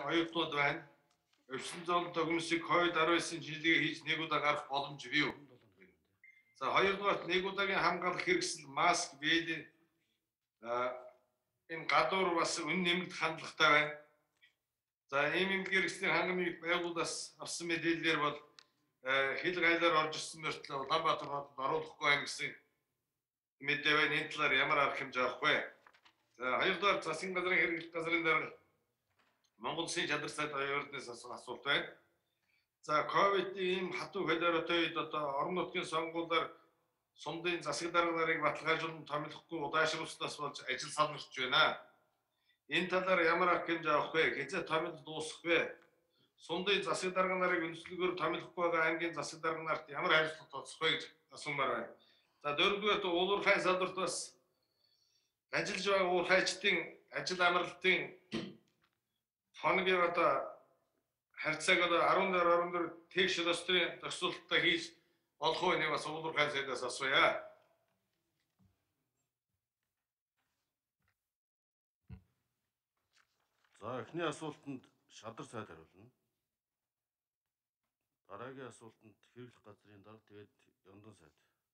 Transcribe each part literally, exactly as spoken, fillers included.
хоёрдугаар байна. өвчин зовлонт хүмүүсийг ковид арван девятын шинжилгээ хийж нэг удаа гарах боломж бий юу? За хоёрдугаар нэг удаагийн хамгаалах хэрэгсэл маск, бэлэн энэ гадуур бас үн нэмэгдэх хандлагатай байна. За ийм эмнэлгийн хэрэгслийн хангамжийг байгууллагаас авсан мэдээлэлээр бол хил гайлаар орж ирсэн мөртлөө Улаанбаатар хотод оруулахгүй байна гэсэн мэдээ байна. Энэ талаар ямар арга хэмжээ авах вэ? За хоёрдугаар засгийн газрын хэрэглэх газрын дарга Монгол Улсын чадвар сайд аюулнаас асуулт байна. За ковидын ийм хатуу холиоротой үед одоо орон нутгийн сонгуулиар сумдын засаг дарга нарыг баталгаажуулан томилохгүй удаашруулснаас болж ажил салгарч байна. Энэ талаар ямар арга хэмжээ авах вэ? Хязгаар томил дуусгах вэ? Сумдын засаг дарга нарыг үндэслэлгээр томилохгүй байгаа аймгийн засаг дарга нарт ямар хариуцлага тооцох вэ гэж асуумаар байна. За дөрөвдүгээр уулуур хай салбарт бас ажиллаж байгаа уур хайчдын ажил амралтын хоногийн одоо харьцааг одоо арван дээр арван дээр тэгш рострын зохицуулалтаа хийж болох уу нэг бас уулуур хай сайдаас асууя. За эхний асуултанд шадар сайд хариулна. Дараагийн асуултанд хэрэглэх газрын дарга тэгээд Яндан сайд.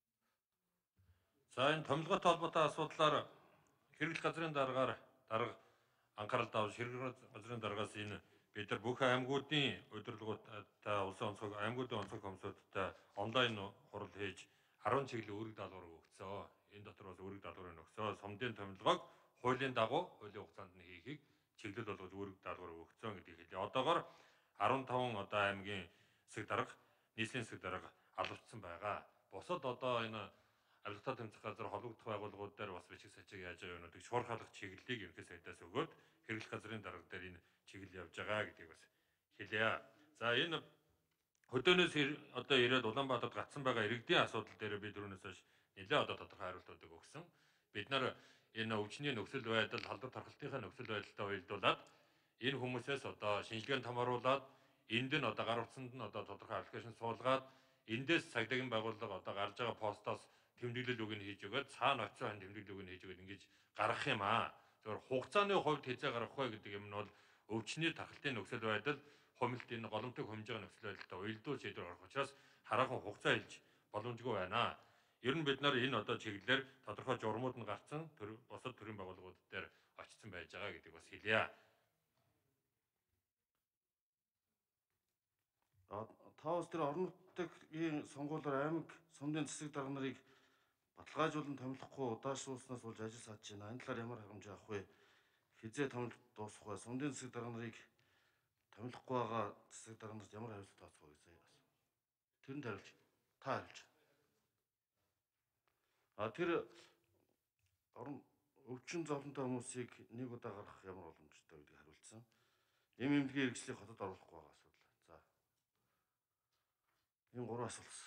За энэ томилготой холбоотой асуудлаар хэрэглэх газрын даргаар дарга анхаарал тавьж хэрэглэх газрын даргаас энэ бид нар бүх аймагуудын удирдлагуудтай улсын онцгой аймагуудын онцгой комиссуудтай онлайн хурал хийж арван чиглэлийн үүрэг даалгавар өгсөн. Энэ дотор бас үүрэг даалгаврыг өгсөн. Сумдын томилгоог хуулийн дагуу хуулийн хугацаанд нь хийхийг чиглэл болгож үүрэг даалгавар өгсөн гэдгийг хэлье. Одоогоор арван таван одоо аймгийн засаг дарга, нийслэлийн засаг дарга албагдсан байгаа. Бусад одоо энэ авилгатай тэмцэх газар холбогдох байгууллагууд дээр бас бичиг сачиг яаж байгаа юмнуудыг шуурхалах чиглэлийг ерөнхий сайдаас өгөөд хэрэглэх газрын дарга дээр энэ чиглэл явж байгаа гэдгийг бас хэлье. За энэ хөдөөнөөс одоо ирээд Улаанбаатарт гацсан байгаа иргэдийн асуудал дээр би түрүүнээс хойш нэлээд одоо тодорхой хариултуудыг өгсөн. Бид нар энэ өвчний нөхцөл байдал, халдвар тархалтынхаа нөхцөл байдалтай уялдуулаад энэ хүмүүсээс одоо шинжилгээнд хамааруулад энд нь одоо гар утсанд нь одоо тодорхой аппликейшн суулгаад эндээс цагдаагийн байгууллага одоо гарч байгаа постоос тэмдэглэл үг нь хийж өгөөд цаана очисон тэмдэглэл үг нь хийж өгөөд ингэж гаргах юм аа. Зөвхөн хугацааны хувьд хэзээ гаргах вэ гэдэг юм нь бол өвчний тархалтын нөхцөл байдал, хумилт энэ голомтыг хумж байгаа нөхцөл байдалтай уялдуул шийдвэр гаргах учраас хараахан хугацаа хэлж боломжгүй байна. Ер нь бид нар энэ одоо чиглэлээр тодорхой журмууд нь гарцсан бусад төрлийн байгууллагууд дээр очсон байж байгаа гэдэг бас хэлье. Таус тэр орон нутгийн сонгуулиар аймаг сумдын засаг дарга нарыг баталгаажуулан томилохгүй удаашруулснаас болж ажил сааж байна. Энэ талаар ямар хангамж авах вэ? Хизээ томилт дуусах вэ? Сумдын засаг дарга нарыг томилохгүй байгаа засаг дарга нарт ямар хариуцлага тооцох вэ гэсэн асуу. Тэрэнд хариулж та хариулж. А тэр орон өвчин зовлонтой хүмүүсийг нэг удаа гаргах ямар боломжтой гэдгийг хариулсан. Эм эмнэлгийн хэрэгслийг хотод оруулахгүй байгаа асуудал. За. Энэ гурван асуулт.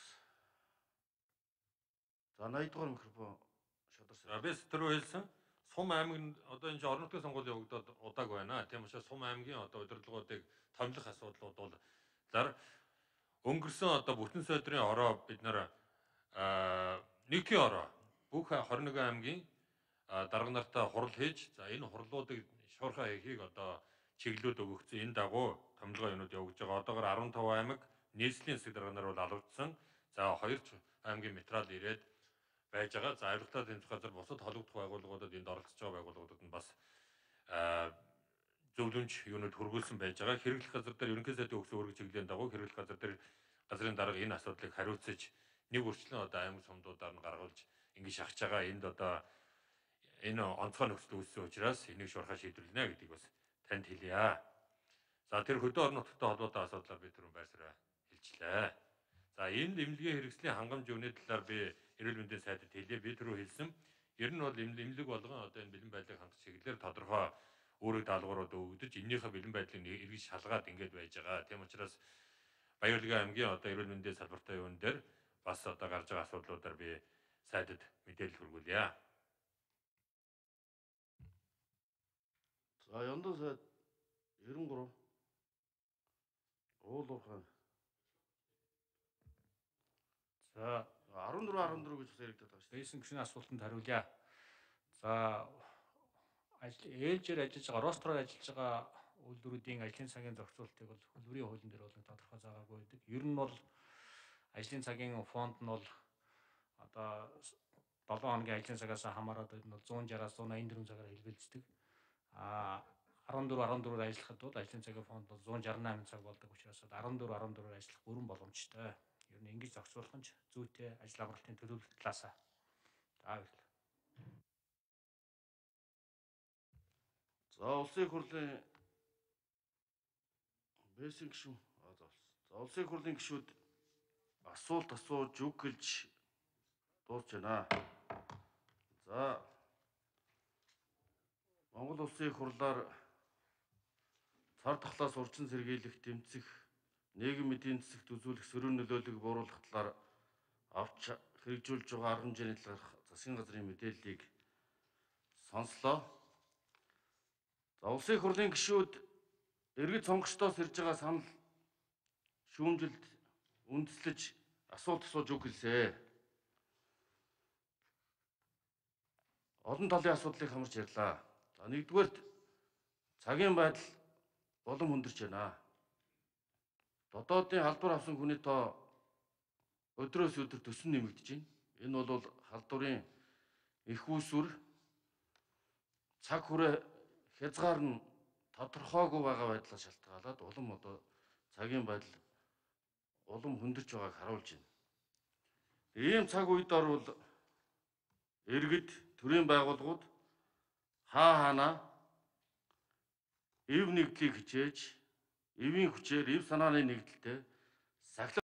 За восемнадцать дугаар микрофон шадар сайд. Би түрүү хэлсэн Сум аймаг одоо энэ орон нутгийн сонгуулийн явагдаад удааг байна. Тийм учраас Сум аймгийн одоо удирдлагуудыг томилох асуудлууд бол зар өнгөрсөн одоо бүтэн сойдрын ороо бид нар нэгдүгээр ороо бүх двадцать один аймгийн дарга нартай хурал хийж за энэ хурлуудыг шуурхай хийхийг одоо чиглэлүүд өгөгдсөн. Энэ дагуу томилгоо юмуд явагдаж байгаа. Одоогоор арван таван аймаг нийслэлийн засаг дарга нар бол алгагдсан. За хоёр аймгийн материал ирээд байж байгаа. За авилгатай тэмцэх газар бусад холбогдох байгууллагуудад энд оролцож байгаа байгууллагуудад нь бас зөвлөмж юунууд хөргүүлсэн байж байгаа. Хэрэглэх газар дээр ерөнхий сайдын өгсөн үүрэг чиглэлийн дагуу хэрэглэх газар дээр газрын дарга энэ асуудлыг хариуцаж нэг үрчлэн одоо аймаг сумдуудаар нь гаргуулж ингэ шахаж байгаа. Энд одоо энэ онцгой нөхцөл үүссэн учраас энийг шуурхай шийдвэрлэнэ гэдгийг бас танд хэлье. За тэр хөдөө орон нутгийн холбоотой асуудлаар би түрүүн байрсараа хэлжлээ. За энэ эмнэлгийн хэрэгслийн хангамж өгний талаар би эрүүл мэндийн сайдад хэлье. Би түрүү хэлсэн. Ер нь бол эмнэлэг болгон одоо энэ бэлэн байдлыг хангах чиглэлээр тодорхой үүрэг даалгаврууд өгөгдөж эннийхээ бэлэн байдлыг эргэж шалгаад ингэж байж байгаа. Тийм учраас Баярлагын аймгийн одоо эрүүл мэндийн салбартай юун дээр бас одоо гарч байгаа асуудлуудаар би сайдад мэдээлэл хүргүүлье. За Яндан сайд девяносто три уулуур хаан. За арван дөрөв арван дөрөв гэж яригдаад байгаа шүү дээ. Бэйсэн гүшний асуултанд хариулъя. За ажил ээлжээр ажиллаж байгаа, ростроор ажиллаж байгаа үйлдвэрүүдийн ажлын цагийн зохицуултыг бол хөлбөрийн хуулийн дээр бол тодорхой заагаагүй байдаг. Ер нь бол ажлын цагийн фонд нь бол одоо долоо хоногийн ажлын цагаас хамаарат нь бол зуун шараас зуун аян дөрвөн цагаар хэлбэлцдэг. А арван дөрөв арван дөрөөр ажиллахад бол ажлын цагийн фонд бол зуун шарна восемь цаг болдог учраас арван дөрөв арван дөрөөр ажиллах бүрэн боломжтой. Ер нь ингэж зохицуулах нь ч зүйтэй ажил амралтын төлөвлөлт талаасаа. За баярлалаа. За улсын их хурлын Бэсин гишүүн аа за болсон. За улсын их хурлын гишүүд асуулт асууж үг хэлж дуусж байна. За Монгол улсын их хурлаар цар тахлаас урьдчилан сэргийлэх, тэмцэх, нийгэм эдийн засагт үзүүлэх сөрөг нөлөөллийг бууруулах талаар авч хэрэгжүүлж байгаа арга хэмжээний талаарх засгийн газрын мэдээллийг сонслоо. За улсын их хурлын гишүүд иргэд сонгогчдоос ирж байгаа санал шүүмжилд үндэслэж асуулт асууж үг хэлсэ. Олон талын асуудлыг хамарч ярьлаа. За нэгдүгээрт цагийн байдал улам хүндэрч байна. Дотоодын халдвар авсан хүний тоо өдрөөс өдөр төсөн нэмэгдэж байна. Энэ бол халдварын их үүсвэр цаг хүрээ хязгаар нь тодорхойгүй байгаа байдлаас шалтгаалаад улам одоо цагийн байдал улам хүндэрч байгааг харуулж байна. Ийм цаг үед орвол иргэд, төрийн байгууллагууд хаа хаанаа эв нэгдлийг хичээж, эвийн хүчээр, эв санааны нэгдэлтэй сахилга